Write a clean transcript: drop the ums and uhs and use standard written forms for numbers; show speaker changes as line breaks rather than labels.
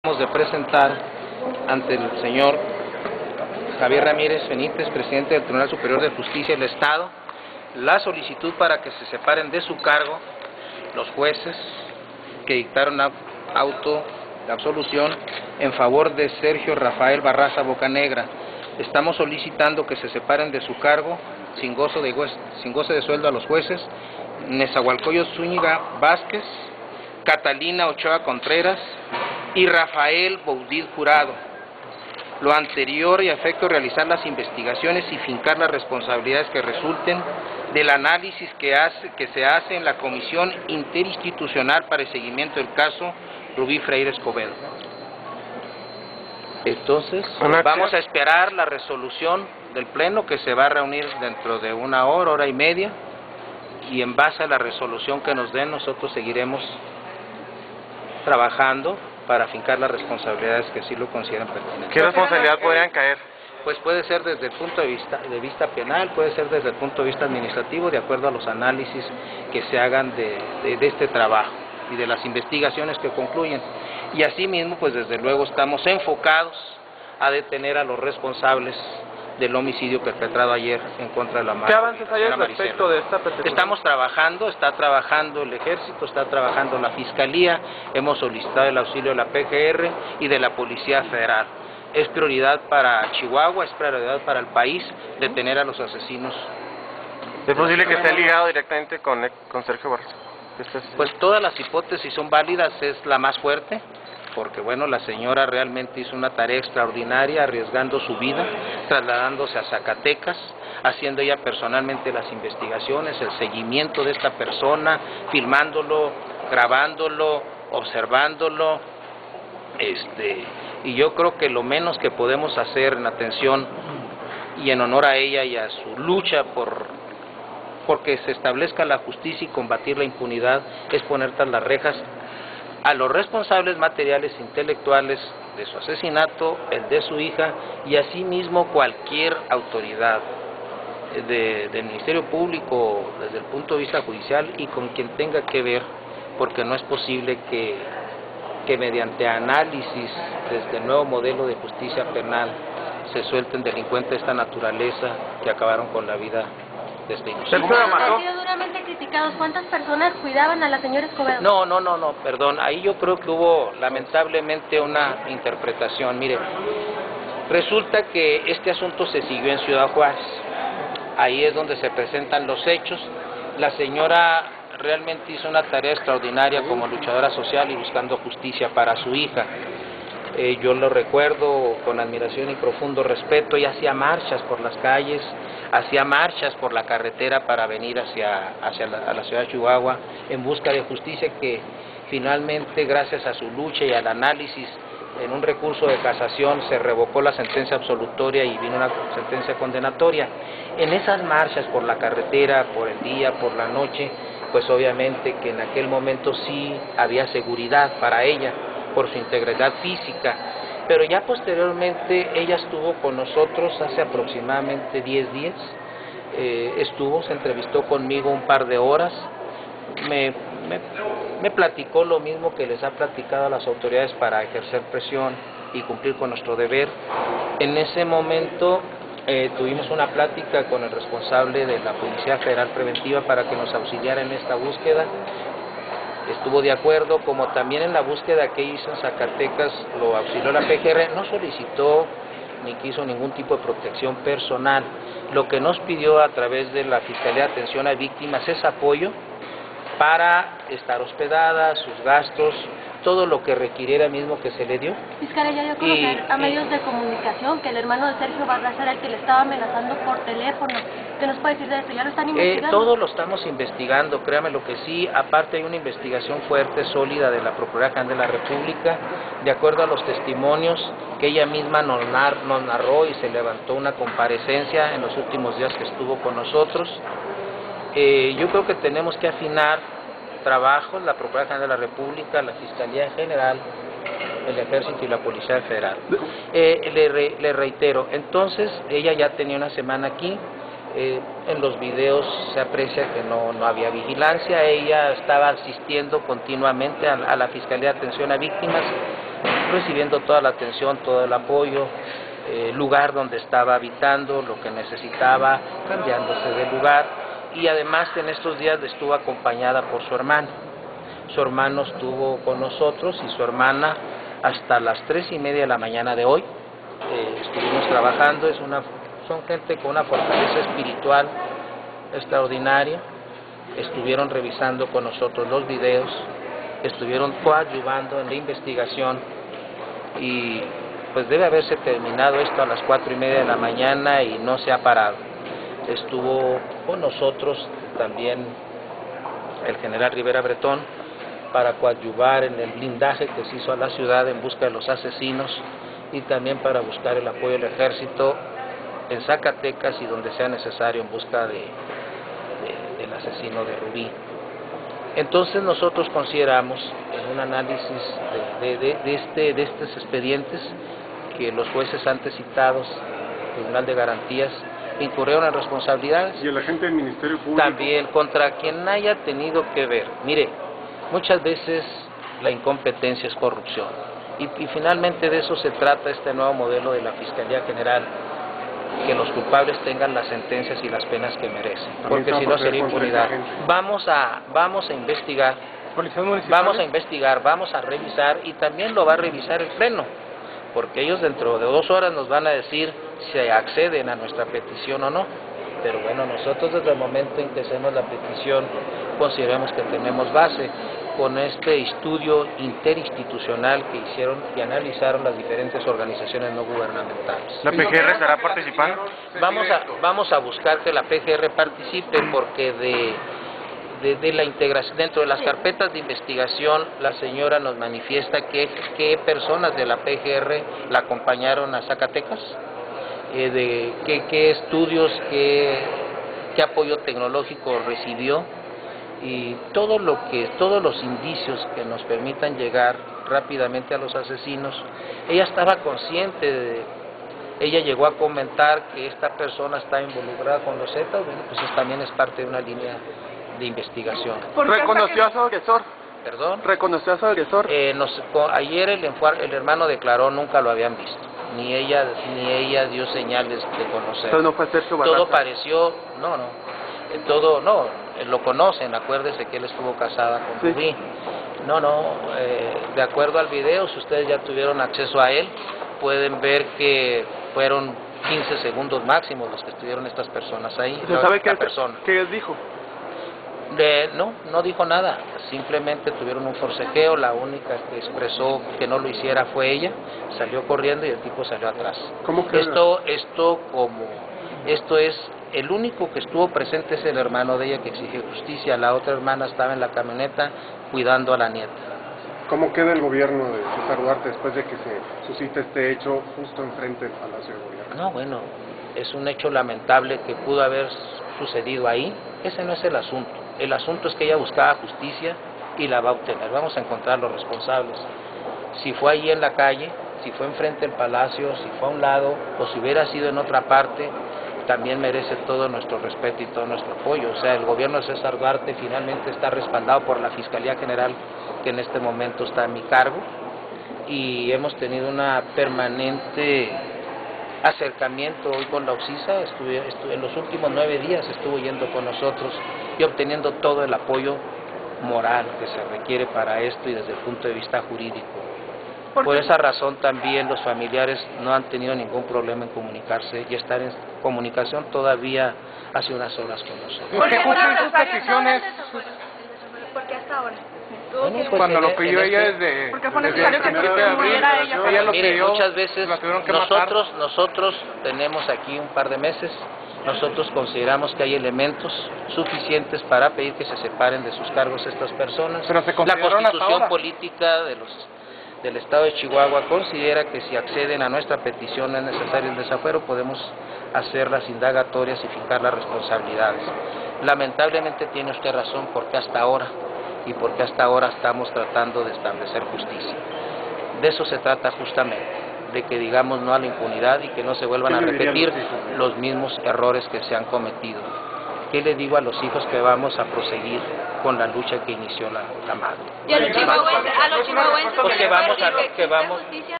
De presentar ante el señor Javier Ramírez Benítez, presidente del Tribunal Superior de Justicia del Estado, la solicitud para que se separen de su cargo los jueces que dictaron auto de absolución en favor de Sergio Rafael Barraza Bocanegra. Estamos solicitando que se separen de su cargo sin goce de sueldo a los jueces Nezahualcóyotl Zúñiga Vázquez, Catalina Ochoa Contreras y Rafael Boudid Jurado. Lo anterior y a efecto de realizar las investigaciones y fincar las responsabilidades que resulten del análisis que se hace en la Comisión Interinstitucional para el seguimiento del caso Rubí Freire Escobedo. Entonces, vamos a esperar la resolución del Pleno, que se va a reunir dentro de una hora y media, y en base a la resolución que nos den, nosotros seguiremos trabajando para fincar las responsabilidades que sí lo consideran pertinentes.
¿Qué responsabilidad podrían caer?
Pues puede ser desde el punto de vista penal, puede ser desde el punto de vista administrativo, de acuerdo a los análisis que se hagan de este trabajo y de las investigaciones que concluyen. Y asimismo, pues desde luego estamos enfocados a detener a los responsables del homicidio perpetrado ayer en contra de la madre.
¿Qué avances hay respecto de esta persecución?
Estamos trabajando, está trabajando el Ejército, está trabajando la Fiscalía, hemos solicitado el auxilio de la PGR y de la Policía Federal. Es prioridad para Chihuahua, es prioridad para el país detener a los asesinos.
¿Es posible que esté ligado directamente con Sergio Barraza?
Pues todas las hipótesis son válidas, es la más fuerte, porque bueno, la señora realmente hizo una tarea extraordinaria, arriesgando su vida, trasladándose a Zacatecas, haciendo ella personalmente las investigaciones, el seguimiento de esta persona, filmándolo, grabándolo, observándolo, y yo creo que lo menos que podemos hacer en atención y en honor a ella y a su lucha porque se establezca la justicia y combatir la impunidad es poner tras las rejas a los responsables materiales e intelectuales de su asesinato, el de su hija, y asimismo cualquier autoridad del Ministerio Público desde el punto de vista judicial y con quien tenga que ver, porque no es posible que mediante análisis desde el nuevo modelo de justicia penal se suelten delincuentes de esta naturaleza que acabaron con la vida de este inocente.
Han sido duramente criticados. ¿Cuántas personas cuidaban a la señora Escobedo?
No, perdón, ahí yo creo que hubo lamentablemente una interpretación. Mire, resulta que este asunto se siguió en Ciudad Juárez, ahí es donde se presentan los hechos. La señora realmente hizo una tarea extraordinaria como luchadora social y buscando justicia para su hija. Yo lo recuerdo con admiración y profundo respeto. Ella hacía marchas por las calles, hacía marchas por la carretera para venir a la ciudad de Chihuahua en busca de justicia, que finalmente, gracias a su lucha y al análisis en un recurso de casación, se revocó la sentencia absolutoria y vino una sentencia condenatoria. En esas marchas por la carretera, por el día, por la noche, pues obviamente que en aquel momento sí había seguridad para ella por su integridad física, pero ya posteriormente ella estuvo con nosotros hace aproximadamente 10 días, se entrevistó conmigo un par de horas, me platicó lo mismo que les ha platicado a las autoridades para ejercer presión y cumplir con nuestro deber. En ese momento tuvimos una plática con el responsable de la Policía Federal Preventiva para que nos auxiliara en esta búsqueda. Estuvo de acuerdo, como también en la búsqueda que hizo en Zacatecas lo auxilió la PGR, no solicitó ni quiso ningún tipo de protección personal. Lo que nos pidió a través de la Fiscalía de Atención a Víctimas es apoyo para estar hospedada, sus gastos, todo lo que requiriera mismo que se le dio.
Fiscalía ya dio a conocer a medios de comunicación que el hermano de Sergio Barraza era el que le estaba amenazando por teléfono. ¿Qué nos puede decir de esto? ¿Ya lo están investigando?
Todo lo estamos investigando, créame lo que sí. Aparte hay una investigación fuerte, sólida de la Procuraduría General de la República, de acuerdo a los testimonios que ella misma nos narró, y se levantó una comparecencia en los últimos días que estuvo con nosotros. Yo creo que tenemos que afinar trabajos, la Procuraduría General de la República, la Fiscalía en general, el Ejército y la Policía Federal. Le reitero, entonces ella ya tenía una semana aquí, en los videos se aprecia que no había vigilancia, ella estaba asistiendo continuamente a la Fiscalía de Atención a Víctimas recibiendo toda la atención, todo el apoyo, lugar donde estaba habitando, lo que necesitaba, cambiándose de lugar, y además en estos días estuvo acompañada por su hermano. Su hermano estuvo con nosotros y su hermana hasta las 3:30 de la mañana de hoy. Estuvimos trabajando, son gente con una fortaleza espiritual extraordinaria. Estuvieron revisando con nosotros los videos, estuvieron coadyuvando en la investigación y pues debe haberse terminado esto a las 4:30 de la mañana y no se ha parado. Estuvo con nosotros también el general Rivera Bretón para coadyuvar en el blindaje que se hizo a la ciudad en busca de los asesinos y también para buscar el apoyo del ejército en Zacatecas y donde sea necesario en busca del asesino de Rubí. Entonces nosotros consideramos en un análisis de estos expedientes que los jueces antes citados, Tribunal de Garantías, incurrieron en responsabilidades.
¿Y el agente del Ministerio Público?
También, contra quien haya tenido que ver. Mire, muchas veces la incompetencia es corrupción. Y finalmente de eso se trata este nuevo modelo de la Fiscalía General, que los culpables tengan las sentencias y las penas que merecen, porque si no sería impunidad. Vamos a investigar, vamos a revisar y también lo va a revisar el Pleno, porque ellos dentro de 2 horas nos van a decir si acceden a nuestra petición o no. Pero bueno, nosotros desde el momento en que hacemos la petición consideramos que tenemos base con este estudio interinstitucional que hicieron y analizaron las diferentes organizaciones no gubernamentales.
¿La PGR estará participando?
Vamos a buscar que la PGR participe porque de la integración, dentro de las carpetas de investigación, la señora nos manifiesta que personas de la PGR la acompañaron a Zacatecas, qué estudios, qué apoyo tecnológico recibió y todos los indicios que nos permitan llegar rápidamente a los asesinos. Ella estaba consciente ella llegó a comentar que esta persona está involucrada con los Zetas. Bueno, pues eso también es parte de una línea de investigación.
¿Reconoció a su agresor?
¿Perdón?
¿Reconoció a su agresor?
Ayer el hermano declaró nunca lo habían visto, ni ella dio señales de conocer.
Entonces no fue Sergio Barraza.
Todo pareció, lo conocen, acuérdese que él estuvo casada con Rubí. De acuerdo al video, si ustedes ya tuvieron acceso a él, pueden ver que fueron 15 segundos máximos los que estuvieron estas personas ahí.
¿Se sabe
qué
él dijo?
No dijo nada, simplemente tuvieron un forcejeo, la única que expresó que no lo hiciera fue ella, salió corriendo y el tipo salió atrás.
¿Cómo que
Esto es, el único que estuvo presente es el hermano de ella que exige justicia, la otra hermana estaba en la camioneta cuidando a la nieta.
¿Cómo queda el gobierno de César Duarte después de que se suscita este hecho justo enfrente del Palacio de Gobierno?
No, bueno, es un hecho lamentable que pudo haber sucedido ahí, ese no es el asunto. El asunto es que ella buscaba justicia y la va a obtener. Vamos a encontrar los responsables. Si fue ahí en la calle, si fue enfrente del palacio, si fue a un lado o si hubiera sido en otra parte, también merece todo nuestro respeto y todo nuestro apoyo. O sea, el gobierno de César Duarte finalmente está respaldado por la Fiscalía General, que en este momento está a mi cargo, y hemos tenido una permanente acercamiento hoy con la UCISA. En los últimos 9 días estuvo yendo con nosotros y obteniendo todo el apoyo moral que se requiere para esto y desde el punto de vista jurídico. Por esa razón también los familiares no han tenido ningún problema en comunicarse y estar en comunicación todavía hace unas horas con nosotros.
¿Por qué cumplen sus peticiones?
¿Por qué hasta ahora?
Bueno, pues
cuando lo pidió ella desde...
Porque fue necesario que
el 1 de abril, ella lo
mire,
pidió,
muchas veces
la tuvieron que matar.
nosotros tenemos aquí un par de meses, nosotros consideramos que hay elementos suficientes para pedir que se separen de sus cargos estas personas.
Pero se
la
consideraron hasta
Constitución
ahora.
Política del Estado de Chihuahua considera que si acceden a nuestra petición es necesario el desafuero, podemos hacer las indagatorias y fijar las responsabilidades. Lamentablemente tiene usted razón, porque hasta ahora estamos tratando de establecer justicia. De eso se trata justamente, de que digamos no a la impunidad y que no se vuelvan a repetir los mismos errores que se han cometido. ¿Qué le digo a los hijos? Que vamos a proseguir con la lucha que inició la madre.
Y a los chihuahuenses
Pues que vamos a
que
que vamos
justicia